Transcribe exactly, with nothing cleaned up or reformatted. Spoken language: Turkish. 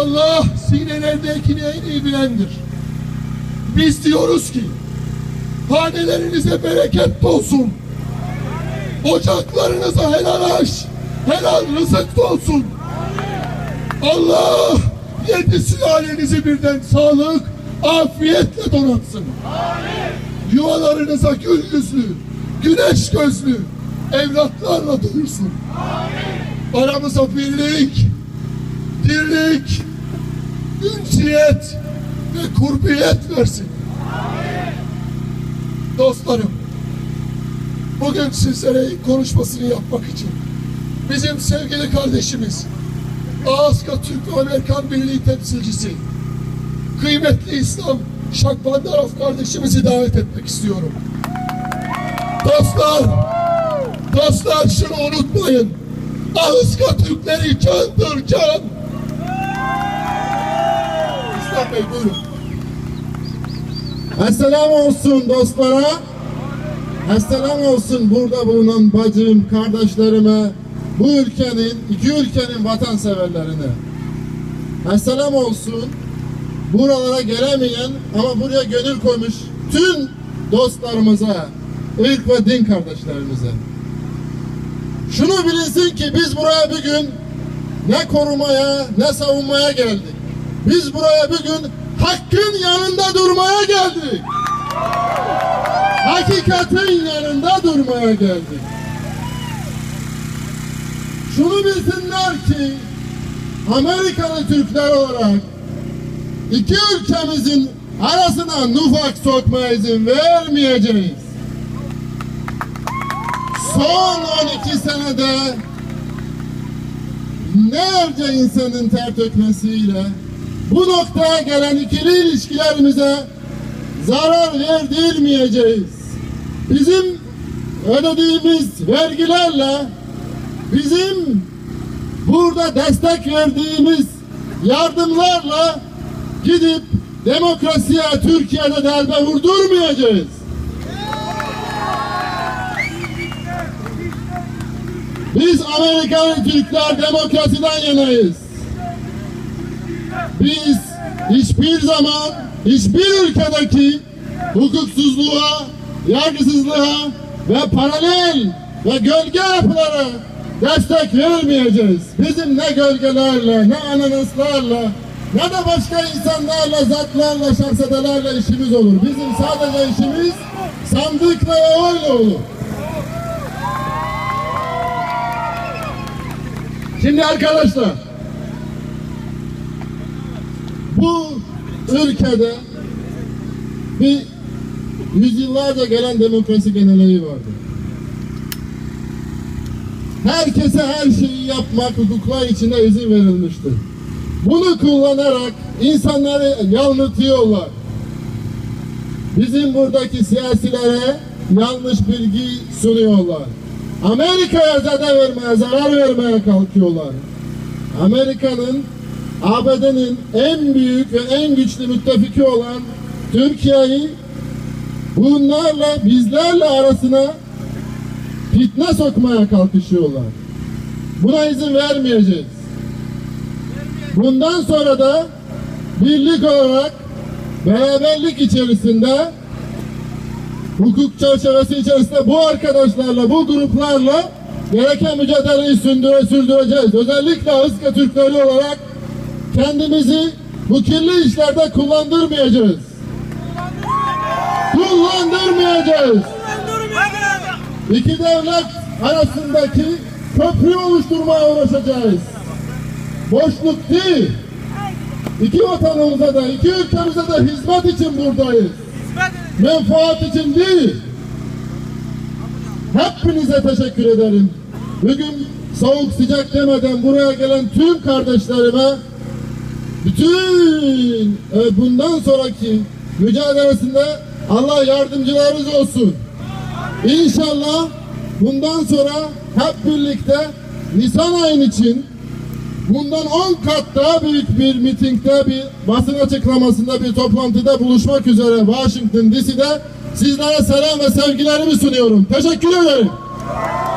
Allah sinelerdekini en iyi bilendir. Biz diyoruz ki hanelerinize bereket olsun. Ocaklarınıza helal aş, helal rızık olsun. Allah yedi sülalenizi birden sağlık, afiyetle donatsın. Yuvalarınıza gül yüzlü, güneş gözlü evlatlarla doyursun. Aramıza birlik, dirlik, ünsiyet ve kurbiyet versin. Dostlarım, bugün sizlere konuşmasını yapmak için bizim sevgili kardeşimiz, Ağızka Türk-Amerikan Birliği temsilcisi, kıymetli İslam Şakbandarov kardeşimizi davet etmek istiyorum. Dostlar, dostlar şunu unutmayın. Ağızka Türkleri candır can. İslam Bey buyurun. Esselamu olsun dostlara. Esselamu olsun burada bulunan bacım, kardeşlerime, bu ülkenin, iki ülkenin vatanseverlerine. Esselamu olsun buralara gelemeyen ama buraya gönül koymuş tüm dostlarımıza, ırk ve din kardeşlerimize. Şunu bilinsin ki biz buraya bir gün ne korumaya ne savunmaya geldik. Biz buraya bir gün hakkın yanında durmaya geldik. Hakikatin yanında durmaya geldik. Şunu bilsinler ki Amerikalı Türkler olarak iki ülkemizin arasına nifak sokmaya izin vermeyeceğiz. Son on iki senede binlerce insanın ter dökmesiyle bu noktaya gelen ikili ilişkilerimize zarar verdirmeyeceğiz. Bizim ödediğimiz vergilerle, bizim burada destek verdiğimiz yardımlarla gidip demokrasiye Türkiye'de darbe vurdurmayacağız. Biz Amerikalı Türkler demokrasiden yanayız. Biz hiçbir zaman hiçbir ülkedeki hukuksuzluğa, yargısızlığa ve paralel ve gölge yapılara destek vermeyeceğiz. Bizim ne gölgelerle, ne ananaslarla, ne de başka insanlarla, zatlarla, şahsedelerle işimiz olur. Bizim sadece işimiz sandıkla ve oyla olur. Şimdi arkadaşlar, bu ülkede bir yüzyıllarca gelen demokrasi geleneği vardı. Herkese her şeyi yapmak hukuklar içinde izin verilmiştir. Bunu kullanarak insanları yanıltıyorlar. Bizim buradaki siyasilere yanlış bilgi sunuyorlar. Amerika'ya zede vermeye, zarar vermeye kalkıyorlar. Amerika'nın, A B D'nin en büyük ve en güçlü müttefiki olan Türkiye'yi bunlarla, bizlerle arasına fitne sokmaya kalkışıyorlar. Buna izin vermeyeceğiz. Bundan sonra da birlik olarak, beraberlik içerisinde, hukuk çerçevesi içerisinde bu arkadaşlarla, bu gruplarla gereken mücadeleyi sürdüre, sürdüreceğiz. Özellikle Ağızka Türkleri olarak kendimizi bu kirli işlerde kullandırmayacağız. Kullandırmayacağız. İki devlet arasındaki köprü oluşturmaya uğraşacağız. Boşluk değil. İki vatanımıza da, iki ülkemize de hizmet için buradayız. Menfaat için değil. Hepinize teşekkür ederim. Bugün soğuk sıcak demeden buraya gelen tüm kardeşlerime, bütün e, bundan sonraki mücadelesinde Allah yardımcılarınız olsun. İnşallah bundan sonra hep birlikte Nisan ayın için bundan on kat daha büyük bir mitingde, bir basın açıklamasında, bir toplantıda buluşmak üzere Washington D C'de sizlere selam ve sevgilerimi sunuyorum. Teşekkür ederim.